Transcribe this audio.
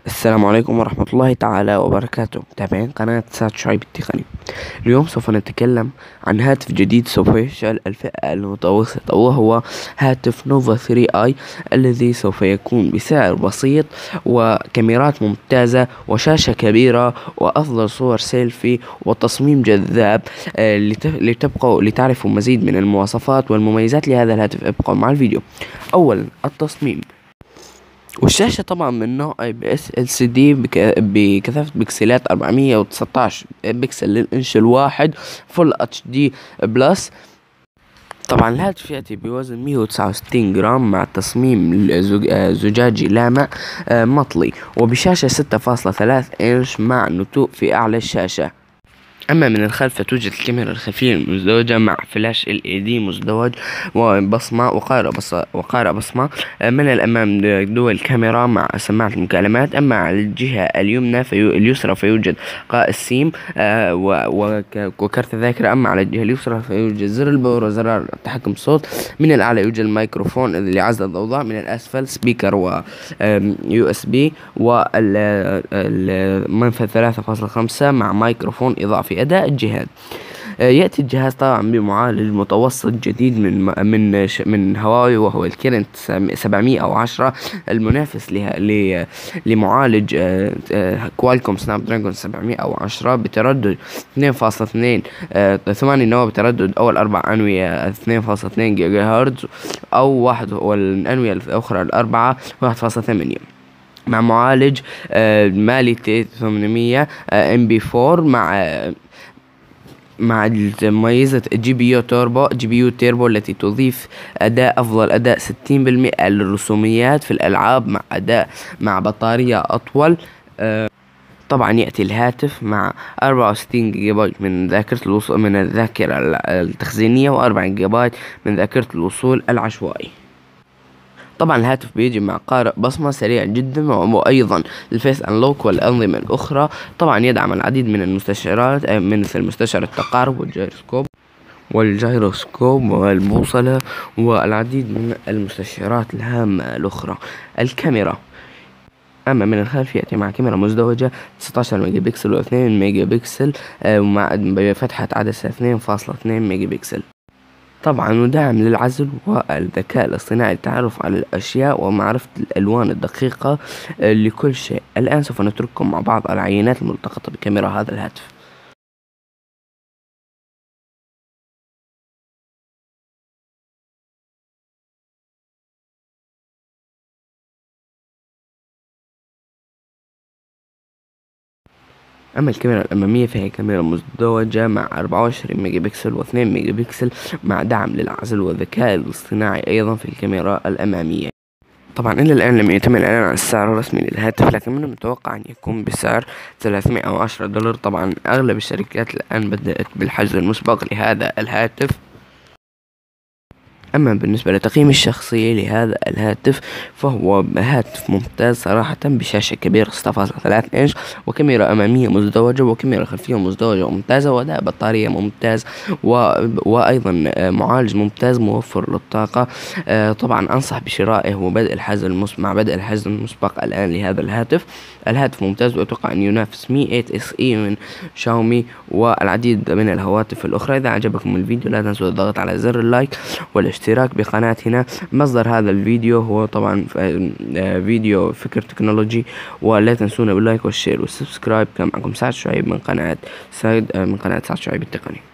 السلام عليكم ورحمة الله تعالى وبركاته، متابعين قناة سعد شعيب التقني. اليوم سوف نتكلم عن هاتف جديد سوف يشغل الفئة المتوسطة، وهو هاتف نوفا 3 اي الذي سوف يكون بسعر بسيط وكاميرات ممتازة وشاشة كبيرة وأفضل صور سيلفي وتصميم جذاب. لتبقوا لتعرفوا مزيد من المواصفات والمميزات لهذا الهاتف، ابقوا مع الفيديو. أولا، التصميم والشاشة طبعا من نوع اي بي اس ال سي دي بكثافة بكسلات 419 بكسل للإنش الواحد، فول اتش دي بلس. طبعا الهاتف يأتي بوزن 169 جرام مع تصميم زجاجي لامع مطلي، وبشاشة 6.3 انش مع نتوء في اعلى الشاشة. أما من الخلف فتوجد الكاميرا الخلفية المزدوجة مع فلاش LED مزدوج وبصمة وقارئ بصمة. من الأمام دول كاميرا مع سماعة المكالمات. أما على الجهة اليمنى اليسرى فيوجد قائس سيم وكارت ذاكرة. أما على الجهة اليسرى فيوجد زر الباور وزرار التحكم الصوت. من الأعلى يوجد الميكروفون لعزل الضوضاء. من الأسفل سبيكر و USB والمنفذ 3.5 مع ميكروفون إضافي. أداء الجهاز: يأتي الجهاز طبعا بمعالج متوسط جديد من هواوي، وهو الكيرنت 710 المنافس لمعالج كوالكوم سناب دراجون 710 بتردد 2.2 8 نواة بتردد أول 4 أنوية 2.2 جيجا هرتز، أو والأنوية الأخرى الأربعة 1.8 مع معالج مالي تي 800 MP4 مع ميزة جي بي يو تيربو التي تضيف أفضل أداء 60% للرسوميات في الألعاب مع بطارية أطول. طبعا يأتي الهاتف مع 64 جيجا بايت من الذاكرة التخزينية، و4 جيجا بايت من ذاكرة الوصول العشوائي. طبعا الهاتف بيجي مع قارئ بصمة سريع جدا، وأيضا الفيس أنلوك والأنظمة الأخرى. طبعا يدعم العديد من المستشعرات مثل مستشعر التقارب والجيروسكوب والبوصلة والعديد من المستشعرات الهامة الأخرى. الكاميرا: أما من الخلف يأتي مع كاميرا مزدوجة 19 ميجا بكسل و2 ميجا بكسل مع فتحة عدسة 2.2 ميجا بكسل. طبعا وداعم للعزل والذكاء الاصطناعي للتعرف على الأشياء ومعرفة الألوان الدقيقة لكل شيء. الآن سوف نترككم مع بعض العينات الملتقطة بكاميرا هذا الهاتف. أما الكاميرا الأمامية فهي كاميرا مزدوجة مع 24 ميجا بكسل و2 ميجا بكسل مع دعم للعزل والذكاء الاصطناعي أيضا في الكاميرا الأمامية. طبعا إلى الآن لم يتم الإعلان عن السعر الرسمي للهاتف، لكن من المتوقع أن يكون بسعر $310. طبعا أغلب الشركات الآن بدأت بالحجز المسبق لهذا الهاتف. أما بالنسبة لتقييمي الشخصي لهذا الهاتف فهو هاتف ممتاز صراحة، بشاشة كبيرة 6.3 إنش وكاميرا أمامية مزدوجة وكاميرا خلفية مزدوجة وممتازة وأداء بطارية ممتاز وأيضا معالج ممتاز موفر للطاقة. طبعا أنصح بشرائه وبدء الحجز مع بدء الحجز المسبق الآن لهذا الهاتف. الهاتف ممتاز وأتوقع أن ينافس مي 8 اس اي من شاومي والعديد من الهواتف الأخرى. إذا عجبكم الفيديو لا تنسوا الضغط على زر اللايك والاشتراك بقناتنا. مصدر هذا الفيديو هو طبعا فيديو فكر تكنولوجي، ولا تنسونا باللايك والشير والسبسكرايب. كان معكم سعد شعيب من قناة سعد شعيب التقني.